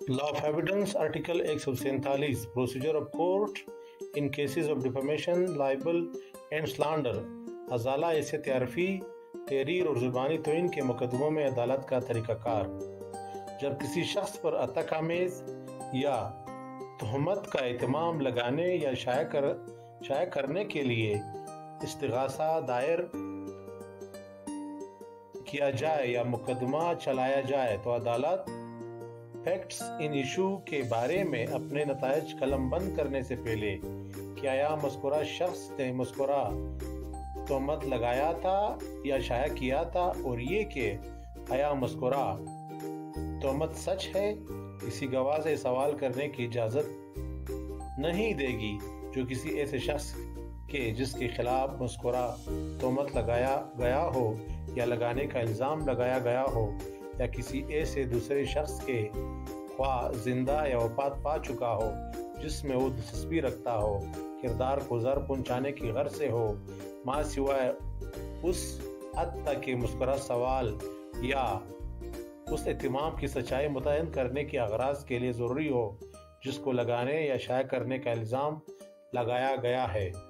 Law of Evidence Article 147 Procedure of Court in Cases of Defamation, Libel and Slander ازالہ حیثیت تعارفی، تحریر اور زبانی توہین کے مقدموں میں عدالت کا طریقہ کار۔ جب کسی شخص پر اتک آمیز یا تہمت کا اہتمام لگانے یا شائع کرنے کے لیے استغاثہ دائر کیا جائے یا مقدمہ چلایا جائے تو عدالت فیکٹس ان ایشو کے بارے میں اپنے نتائج قلم بند کرنے سے پہلے کہ آیا مذکورہ شخص نے مذکورہ تہمت لگایا تھا یا شائع کیا تھا، اور یہ کہ آیا مذکورہ تہمت سچ ہے، کسی گواہ سے سوال کرنے کی اجازت نہیں دے گی جو کسی ایسے شخص کے جس کے خلاف مذکورہ تہمت لگایا گیا ہو یا لگانے کا الزام لگایا گیا ہو، یا کسی ایسے دوسرے شخص کے خواہ زندہ یا وفات پا چکا ہو جس میں وہ دلچسپی رکھتا ہو، کردار کو ضرر پہنچانے کی غرض سے ہو، ماں سوائے اس حد تک کہ مذکورہ سوال یا اس اہتمام کی سچائی متعین کرنے کے اغراض کے لیے ضروری ہو جس کو لگانے یا شائع کرنے کا الزام لگایا گیا ہے۔